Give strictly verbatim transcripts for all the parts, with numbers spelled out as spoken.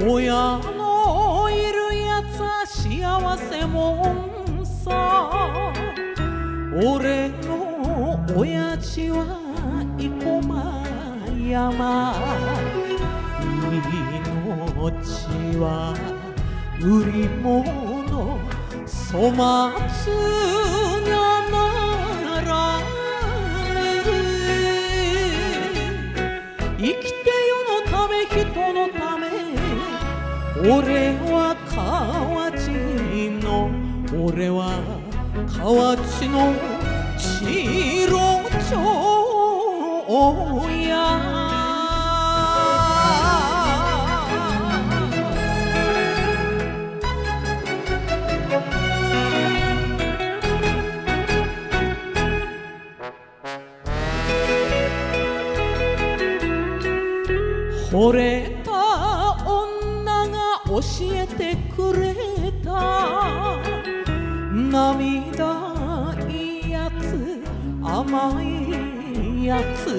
親のいるやつは幸せもんさ。俺の親父は生駒山。命は売り物粗末がならぬ。生きて世のため人のため、俺は河内の俺は河内の白町や。惚れた女が教えてくれた。涙いいやつ甘いやつ。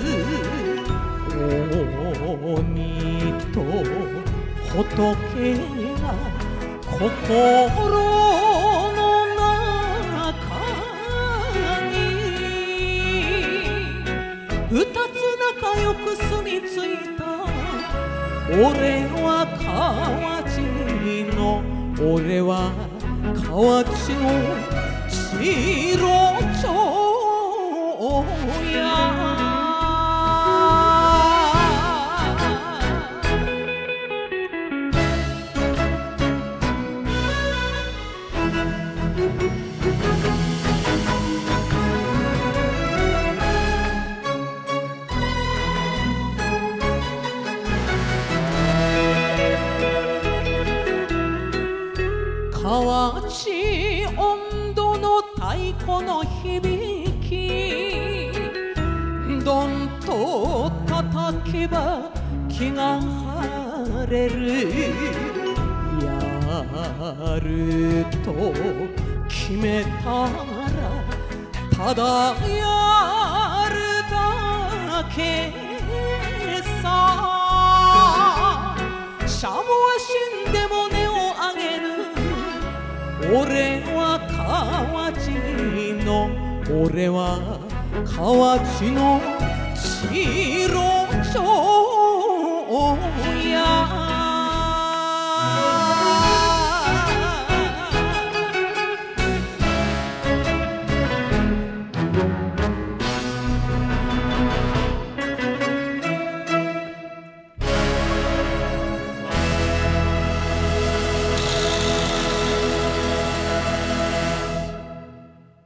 鬼と仏が心の中に。二つ仲良く住み着いた。俺は河内の俺は河内の白町や。河内音頭の太鼓の響き。どんと叩けば気が晴れる。やると決めたらただやるだけさ。シャモは死んでも根をあげる。俺は河内の俺は河内の白町